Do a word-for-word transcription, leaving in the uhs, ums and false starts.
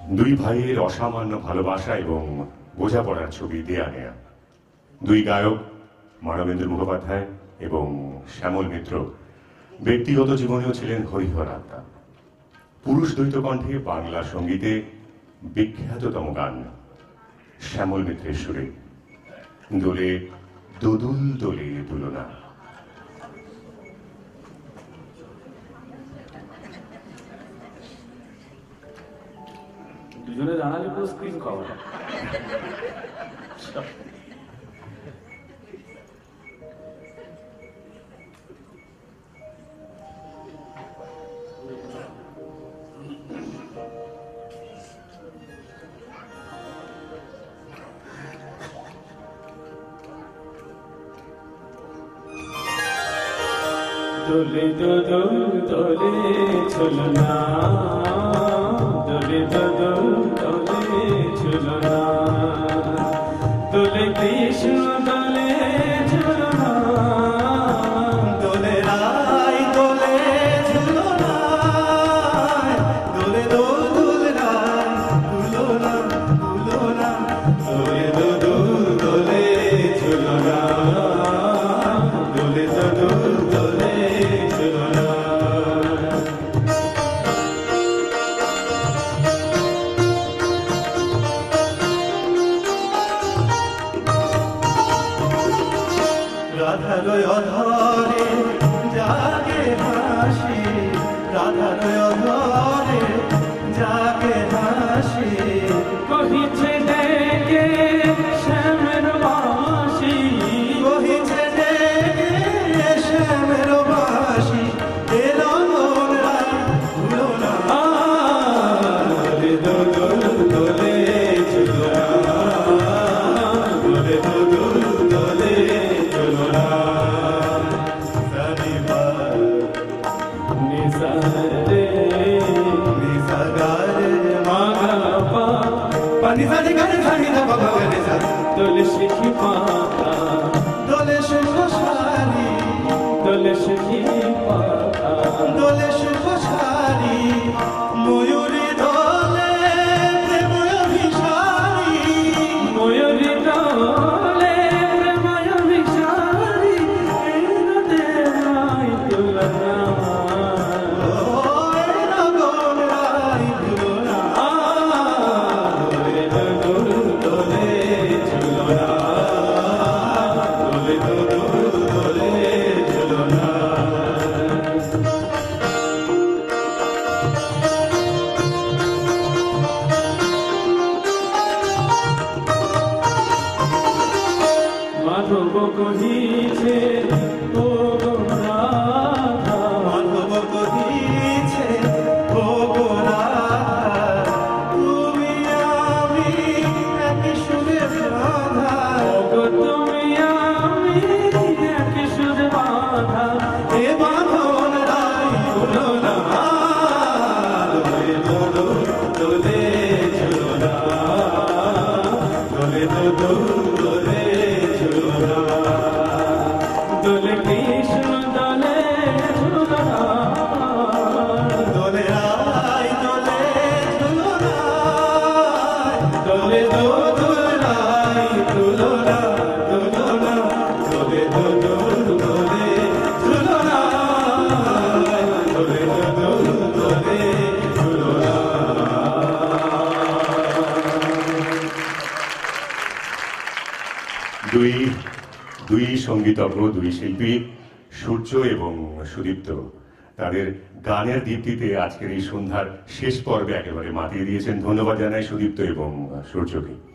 দুই ভাইয়ের অসামান্য ভালোবাসা এবং বোঝাপড়ার ছবি দেয়া নেয়া। দুই গায়ক মানবেন্দ্র মুখোপাধ্যায় এবং শ্যামল মিত্র ব্যক্তিগত জীবনেও ছিলেন হরিহর আত্মা। পুরুষ দ্বৈত কণ্ঠে বাংলা সঙ্গীতে বিখ্যাততম গান শ্যামল মিত্রের সুরে দোলে দোদুল দোলে দুলনা। দুজনে জানালে পুরো স্ক্রিন কভার। দোলে দোদুল দোলে ঝুলনা, দোলে দোদুল দোলে ঝুলনা, দোলে কৃষ্ণ দোলে ঝুলনা, দোলে রাই দোলে ঝুলনা, দোলে দোদুল রাই দুলনা দুলনা, দোলে দোদুল দোলে ঝুলনা, দোলে দোদুল দোলে ঝুলনা। রাধার অধরে জাগে হাসি, রাধার অধরে জাগে হাসি, কহিছে ডেকে শ্যামের বাঁশি, বহিছে ডেকে শ্যামের বাঁশি, এলো মন রাই দুলনা, দোলে দোদুল দোলে ঝুলনা, দোলে দোদুল দোলে ঝুলনা। সানিবা নিসা রে নিসা গারে মাগা পা, পানি সানি গারে সানি দা বাবা গারে সা, দোলে শিখি পাতা, দোলে শুভ সারি, দোলে শিখি পাতা, দোলে শুভ সারি, ময়ূরী দোলে প্রেম অভিসারি, ময়ূরী দোলে প্রেময় ভিসারি, এলো দেওয়াই তুলনা, ও এলো গন রাই দুলনা, দোলে দোদুল দোলে ঝুলনা, দোলে দোদুল দোলে ঝুলনা। মাধব কহিছে ও গো রাধা, মাধব কহিছে ও গো রাধা, তুমি আমি এক সুরে বাঁধা, ওগো তুমি আমি এক সুরে বাঁধা, এ বাঁধন রাই দুলনা, দোলে দোদুল দোলে ঝুলনা, দোলে দোদুল দোলে ঝুলনা। দোলে কৃষ্ণ দোলে ঝুলনা, দোলে রাই দোলে ঝুলনা, দোলে দোদুল রাই দুলনা দুলনা, দোলে দোদুল দোলে ঝুলনা, দোলে দোদুল দোলে ঝুলনা। দুই দুই সঙ্গীতজ্ঞ, দুই শিল্পী সূর্য এবং সুদীপ্ত তাদের গানের দীপ্তিতে আজকের এই সন্ধ্যার শেষ পর্বে একেবারে মাতিয়ে দিয়েছেন। ধন্যবাদ জানাই সুদীপ্ত এবং সূর্যকে।